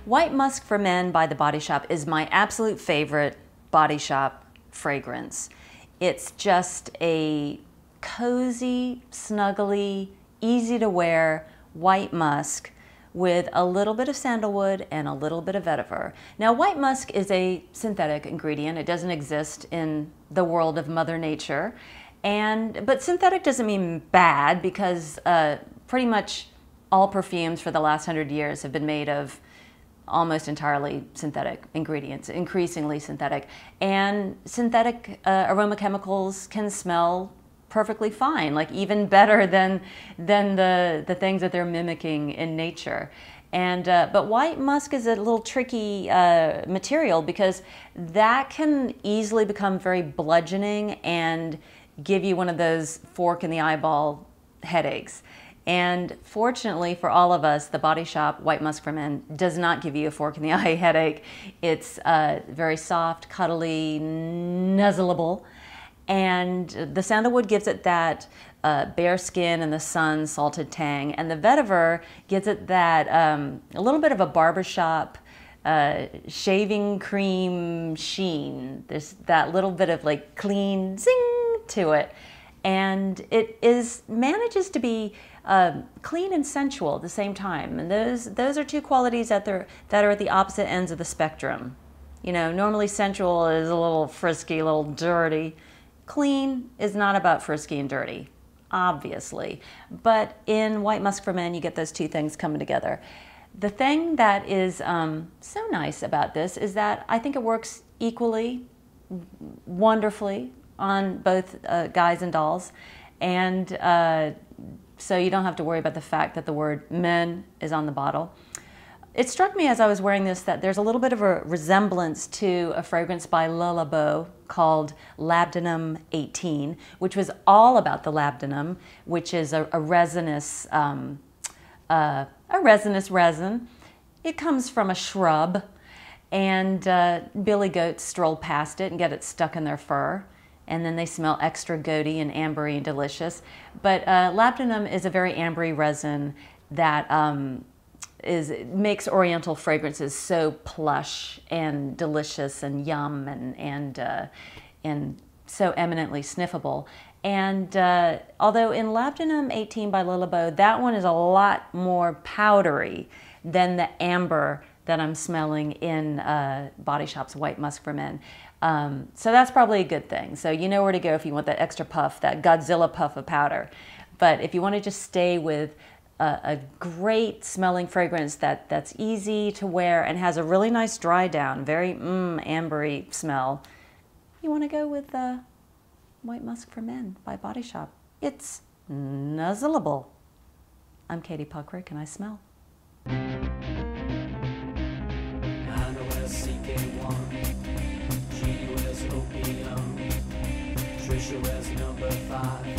White Musk for Men by The Body Shop is my absolute favorite Body Shop fragrance. It's just a cozy, snuggly, easy to wear white musk with a little bit of sandalwood and a little bit of vetiver. Now, white musk is a synthetic ingredient. It doesn't exist in the world of Mother Nature. But synthetic doesn't mean bad, because pretty much all perfumes for the last 100 years have been made of almost entirely synthetic ingredients, increasingly synthetic. And synthetic aroma chemicals can smell perfectly fine, like even better than the things that they're mimicking in nature. But white musk is a little tricky material, because that can easily become very bludgeoning and give you one of those fork in the eyeball headaches. And fortunately for all of us, the Body Shop White Musk for Men does not give you a fork in the eye headache. It's very soft, cuddly, nuzzleable. And the sandalwood gives it that bare skin and the sun salted tang. And the vetiver gives it that a little bit of a barbershop shaving cream sheen. There's that little bit of like clean zing to it. And it manages to be clean and sensual at the same time. And those are two qualities that are at the opposite ends of the spectrum. You know, normally sensual is a little frisky, a little dirty. Clean is not about frisky and dirty, obviously. But in White Musk for Men, you get those two things coming together. The thing that is so nice about this is that I think it works equally, wonderfully on both guys and dolls. And so you don't have to worry about the fact that the word men is on the bottle. It struck me as I was wearing this that there's a little bit of a resemblance to a fragrance by Le Labo called Labdanum 18, which was all about the labdanum, which is a resinous resin. It comes from a shrub, and billy goats stroll past it and get it stuck in their fur. And then they smell extra goaty and ambery and delicious. But labdanum is a very ambery resin that makes oriental fragrances so plush and delicious and yum and so eminently sniffable. And although in Labdanum 18 by Le Labo, that one is a lot more powdery than the amber that I'm smelling in Body Shop's White Musk for Men. So that's probably a good thing. So you know where to go if you want that extra puff, that Godzilla puff of powder. But if you want to just stay with a great smelling fragrance that's easy to wear and has a really nice dry down, very ambery smell, you want to go with White Musk for Men by Body Shop. It's nuzzleable. I'm Katie Puckrick, and I smell. Trisha wears number 5.